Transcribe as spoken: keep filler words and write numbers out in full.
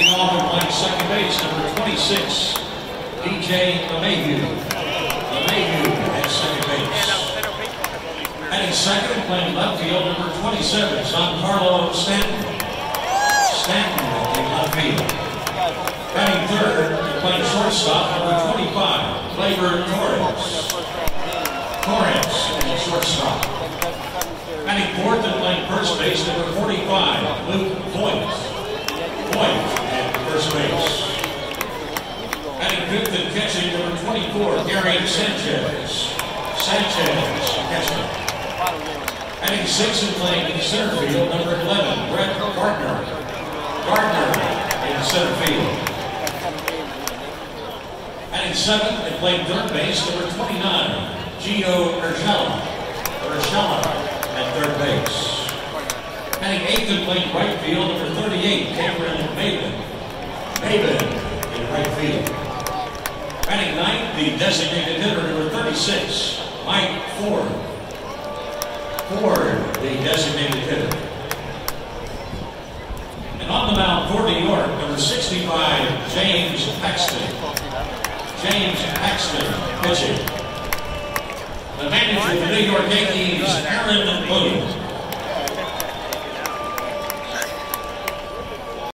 Leading off and playing second base, number twenty-six, D J LeMahieu. LeMahieu at second base. Heading second and playing left field, number twenty-seven, Giancarlo Stanton. Stanton at left field. Batting third and playing shortstop, number twenty-five, Gleyber Torres. Torres at shortstop. Batting fourth and playing first base, number forty-five, Luke Voit. Voit at first base. Batting fifth and catching, number twenty-four, Gary Sanchez. Sanchez catching. Batting sixth and playing in center field, number eleven, Brett Gardner. Gardner in center field. Batting seventh and playing third base, number twenty-nine, Gio Urshela. Urshela at third base. Batting eighth and playing right field, number thirty-eight, Cameron Maybin. Maybin in right field. Batting ninth, the designated hitter, number thirty-six, Mike Ford. Ford, the designated hitter. And on the mound for New York, number sixty-five, James Paxton. James Paxton pitching. The manager of the New York Yankees, Aaron Boone.